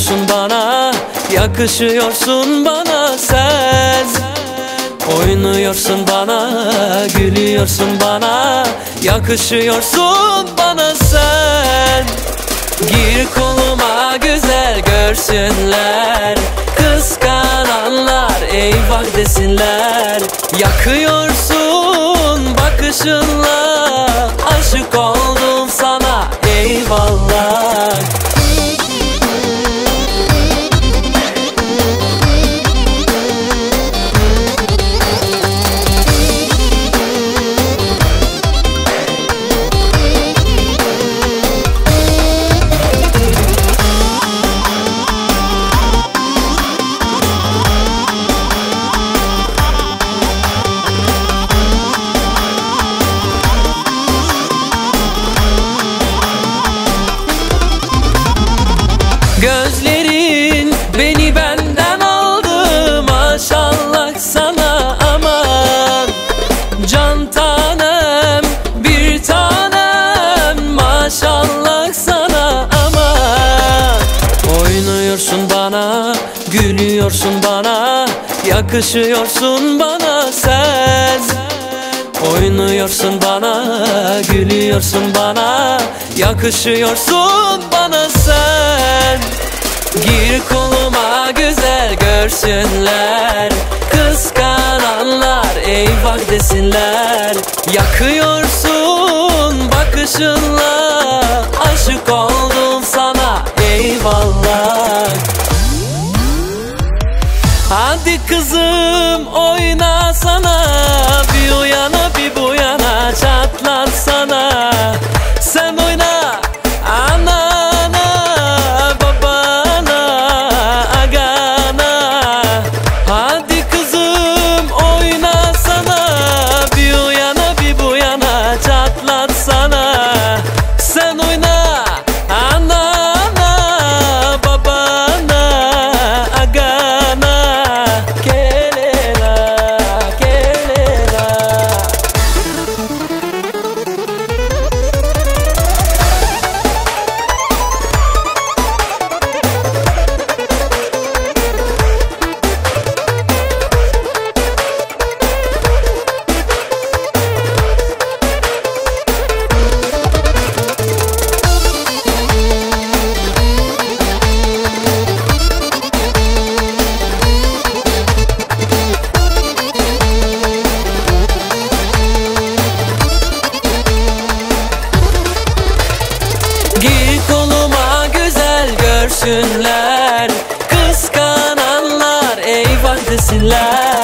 Oynuyorsun bana, yakışıyorsun bana sen. Oynuyorsun bana, gülüyorsun bana, yakışıyorsun bana sen. Gir koluma güzel görsünler, kıskananlar eyvah desinler. Yakıyorsun bakışınla, aşık oldum sana eyvallah. Gözlerin beni benden aldı, maşallah sana aman. Can tanem, bir tanem, maşallah sana aman. Oynuyorsun bana, gülüyorsun bana, yakışıyorsun bana sen. Oynuyorsun bana, gülüyorsun bana, yakışıyorsun bana sen. Gir koluma güzel görsünler, kıskananlar eyvah desinler. Yakıyorsun bakışınla, aşık oldum sana eyvallah. Hadi kızım oynasana, bir o yana bir bu yana çatlatsana. Sen oyna anana, babana, agana. Hadi kızım oynasana, bir o yana bir bu yana çatlatsana. Sen oyna anana, babana, agana. Gir koluma güzel görsünler, kıskananlar eyvah desinler.